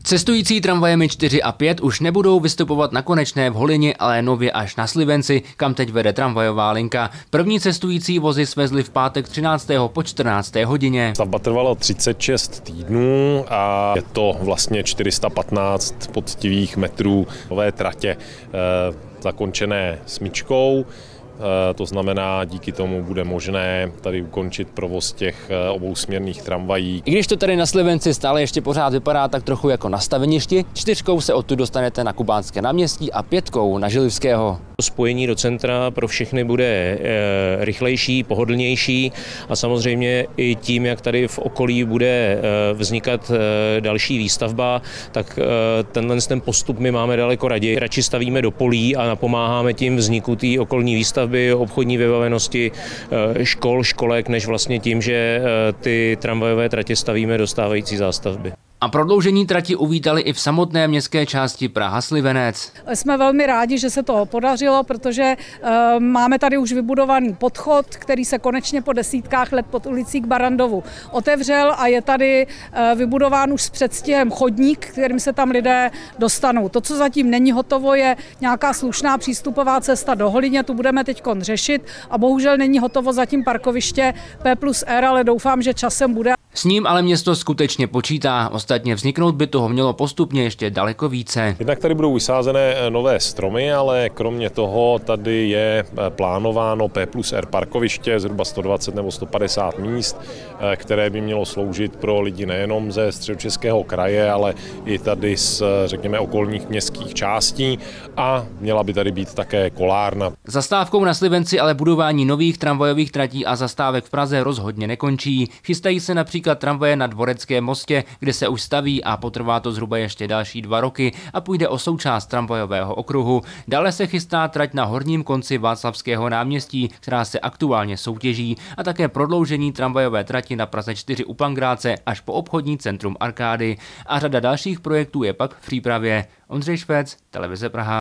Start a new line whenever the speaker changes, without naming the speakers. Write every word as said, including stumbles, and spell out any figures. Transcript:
Cestující tramvajemi čtyři a pět už nebudou vystupovat na Konečné v Holyni, ale nově až na Slivenci, kam teď vede tramvajová linka. První cestující vozy svezli v pátek třináctého po čtrnácté hodině.
Stavba trvala třicet šest týdnů a je to vlastně čtyři sta patnáct poctivých metrů nové tratě, eh, zakončené smyčkou. To znamená, díky tomu bude možné tady ukončit provoz těch obousměrných tramvají.
I když to tady na Slivenci stále ještě pořád vypadá tak trochu jako na staveništi, čtyřkou se odtud dostanete na Kubánské náměstí a pětkou na Želivského.
Spojení do centra pro všechny bude rychlejší, pohodlnější a samozřejmě i tím, jak tady v okolí bude vznikat další výstavba, tak tenhle ten postup my máme daleko raději. Radši stavíme do polí a napomáháme tím vzniku té okolní výstavby, obchodní vybavenosti škol, školek, než vlastně tím, že ty tramvajové tratě stavíme do stávající zástavby.
A prodloužení trati uvítali i v samotné městské části Praha-Slivenec.
Jsme velmi rádi, že se to podařilo, protože e, máme tady už vybudovaný podchod, který se konečně po desítkách let pod ulicí k Barandovu otevřel a je tady e, vybudován už s předstihem chodník, kterým se tam lidé dostanou. To, co zatím není hotovo, je nějaká slušná přístupová cesta do Holyně, tu budeme teď řešit a bohužel není hotovo zatím parkoviště P plus R, ale doufám, že časem bude.
S ním ale město skutečně počítá. Ostatně vzniknout by toho mělo postupně ještě daleko více.
Jednak tady budou vysázené nové stromy, ale kromě toho tady je plánováno P plus R parkoviště, zhruba sto dvacet nebo sto padesát míst, které by mělo sloužit pro lidi nejenom ze Středočeského kraje, ale i tady z, řekněme, okolních městských částí a měla by tady být také kolárna.
Zastávkou na Slivenci ale budování nových tramvajových tratí a zastávek v Praze rozhodně nekončí. Chystají se například tramvaje na Dvoreckém mostě, kde se už staví a potrvá to zhruba ještě další dva roky a půjde o součást tramvajového okruhu. Dále se chystá trať na horním konci Václavského náměstí, která se aktuálně soutěží, a také prodloužení tramvajové trati na Praze čtyři u Pangráce až po obchodní centrum Arkády. A řada dalších projektů je pak v přípravě. Ondřej Švec, Televize Praha.